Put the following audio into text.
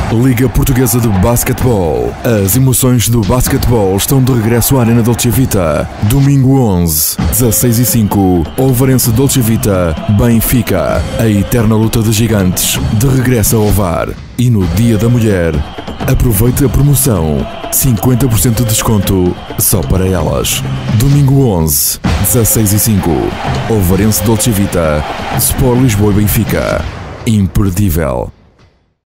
Liga Portuguesa de Basquetebol. As emoções do basquetebol estão de regresso à Arena Dolce Vita. Domingo 11, 16h05, Ovarense Dolce Vita, Benfica. A eterna luta de gigantes de regresso ao VAR. E no Dia da Mulher, aproveite a promoção. 50% de desconto só para elas. Domingo 11, 16h05, Ovarense Dolce Vita, Sport Lisboa e Benfica. Imperdível.